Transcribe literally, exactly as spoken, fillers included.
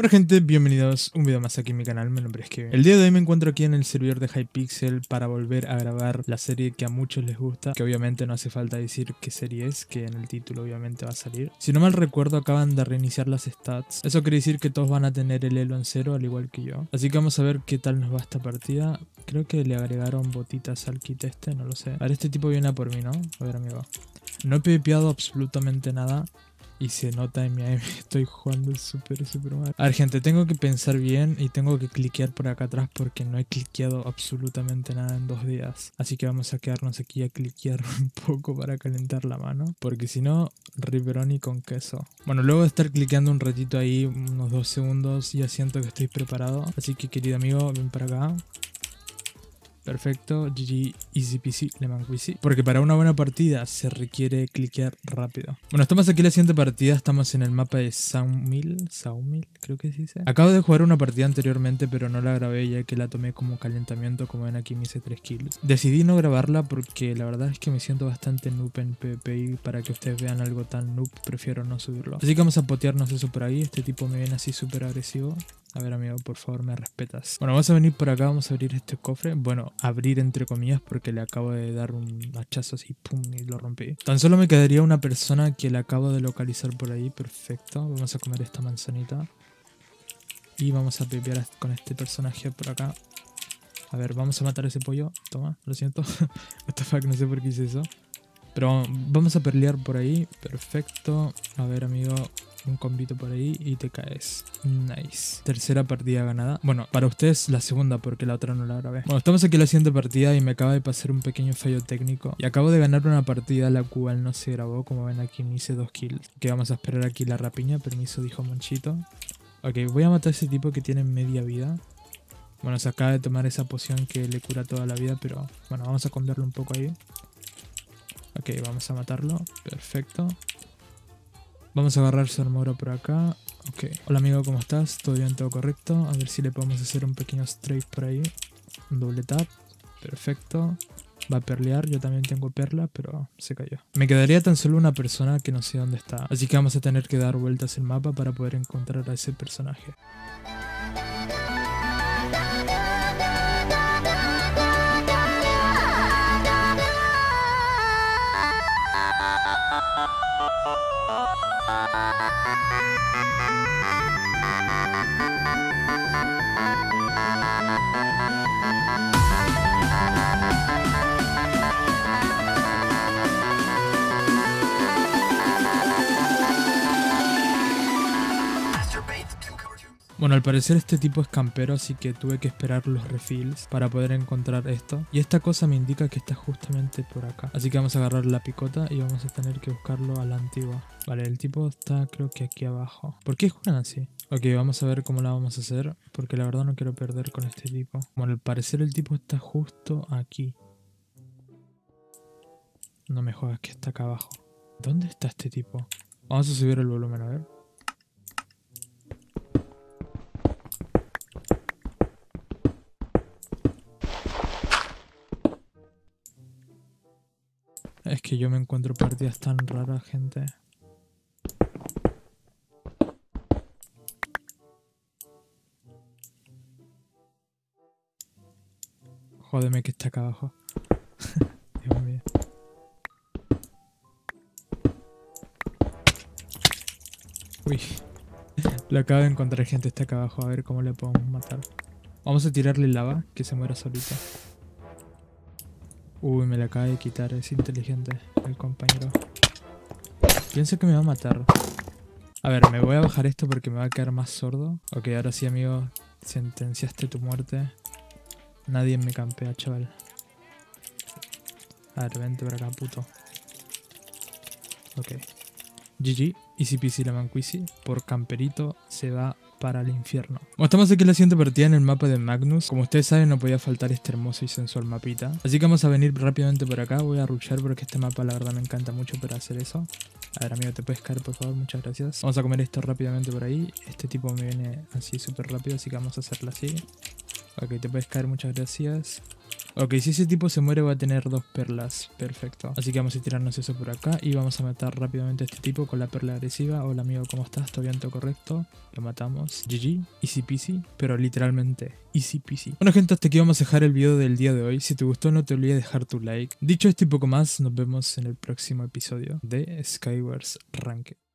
Bueno gente, bienvenidos a un video más aquí en mi canal, mi nombre es Kevin. El día de hoy me encuentro aquí en el servidor de Hypixel para volver a grabar la serie que a muchos les gusta, que obviamente no hace falta decir qué serie es, que en el título obviamente va a salir. Si no mal recuerdo, acaban de reiniciar las stats. Eso quiere decir que todos van a tener el elo en cero, al igual que yo. Así que vamos a ver qué tal nos va esta partida. Creo que le agregaron botitas al kit este, no lo sé. A ver, este tipo viene a por mí, ¿no? A ver, amigo. No he pvpeado absolutamente nada. Y se nota en mi A M, estoy jugando súper, súper mal. A ver, gente, tengo que pensar bien y tengo que cliquear por acá atrás porque no he cliqueado absolutamente nada en dos días. Así que vamos a quedarnos aquí a cliquear un poco para calentar la mano. Porque si no, riperoni con queso. Bueno, luego de estar cliqueando un ratito ahí, unos dos segundos, ya siento que estoy preparado. Así que, querido amigo, ven para acá. Perfecto, G G, easy peasy, lemon squeezy. Porque para una buena partida se requiere cliquear rápido. Bueno, estamos aquí en la siguiente partida, estamos en el mapa de Sawmill, Sawmill, creo que se dice. Acabo de jugar una partida anteriormente, pero no la grabé ya que la tomé como calentamiento, como ven aquí me hice tres kills. Decidí no grabarla porque la verdad es que me siento bastante noob en PvP y para que ustedes vean algo tan noob, prefiero no subirlo. Así que vamos a potearnos eso por ahí, este tipo me viene así súper agresivo. A ver, amigo, por favor, me respetas. Bueno, vamos a venir por acá, vamos a abrir este cofre. Bueno, abrir entre comillas porque le acabo de dar un hachazo así, pum, y lo rompí. Tan solo me quedaría una persona que le acabo de localizar por ahí. Perfecto, vamos a comer esta manzanita. Y vamos a pepear con este personaje por acá. A ver, vamos a matar a ese pollo. Toma, lo siento. What the fuck, no sé por qué hice eso. Pero vamos a pelear por ahí. Perfecto. A ver, amigo, un combito por ahí y te caes. Nice. Tercera partida ganada. Bueno, para ustedes la segunda porque la otra no la grabé. Bueno, estamos aquí en la siguiente partida y me acaba de pasar un pequeño fallo técnico. Y acabo de ganar una partida la cual no se grabó. Como ven aquí me hice dos kills. Que vamos a esperar aquí la rapiña. Permiso, dijo Monchito. Ok, voy a matar a ese tipo que tiene media vida. Bueno, se acaba de tomar esa poción que le cura toda la vida. Pero bueno, vamos a cambiarlo un poco ahí. Ok, vamos a matarlo. Perfecto. Vamos a agarrar su armadura por acá. Ok. Hola amigo, ¿cómo estás? ¿Todo bien? ¿Todo correcto? A ver si le podemos hacer un pequeño strafe por ahí. Un doble tap. Perfecto. Va a perlear. Yo también tengo perla, pero se cayó. Me quedaría tan solo una persona que no sé dónde está. Así que vamos a tener que dar vueltas el mapa para poder encontrar a ese personaje. Bueno, al parecer este tipo es campero, así que tuve que esperar los refills para poder encontrar esto. Y esta cosa me indica que está justamente por acá. Así que vamos a agarrar la picota y vamos a tener que buscarlo a la antigua. Vale, el tipo está creo que aquí abajo. ¿Por qué juegan así? Ok, vamos a ver cómo la vamos a hacer, porque la verdad no quiero perder con este tipo. Bueno, al parecer el tipo está justo aquí. No me jodas que está acá abajo. ¿Dónde está este tipo? Vamos a subir el volumen, a ver. Es que yo me encuentro partidas tan raras, gente. Jódeme que está acá abajo. Dios mío. Uy. Lo acabo de encontrar, gente. Está acá abajo. A ver cómo le podemos matar. Vamos a tirarle lava, que se muera solito. Uy, me la acaba de quitar. Es inteligente el compañero. Pienso que me va a matar. A ver, me voy a bajar esto porque me va a quedar más sordo. Ok, ahora sí, amigo. Sentenciaste tu muerte. Nadie me campea, chaval. A ver, vente para acá, puto. Ok. G G, easy peasy lemon squeezy. Por camperito se va para el infierno. Bueno, estamos aquí en la siguiente partida en el mapa de Magnus. Como ustedes saben, no podía faltar este hermoso y sensual mapita. Así que vamos a venir rápidamente por acá. Voy a rushar porque este mapa la verdad me encanta mucho para hacer eso. A ver, amigo, ¿te puedes caer, por favor? Muchas gracias. Vamos a comer esto rápidamente por ahí. Este tipo me viene así súper rápido, así que vamos a hacerlo así. Ok, te puedes caer, muchas gracias. Ok, si ese tipo se muere va a tener dos perlas. Perfecto. Así que vamos a tirarnos eso por acá y vamos a matar rápidamente a este tipo con la perla agresiva. Hola amigo, ¿cómo estás? ¿Todo bien? ¿Todo correcto? Lo matamos. G G. Easy peasy. Pero literalmente easy peasy. Bueno gente, hasta aquí vamos a dejar el video del día de hoy. Si te gustó no te olvides de dejar tu like. Dicho esto y poco más, nos vemos en el próximo episodio de Skywars Ranked.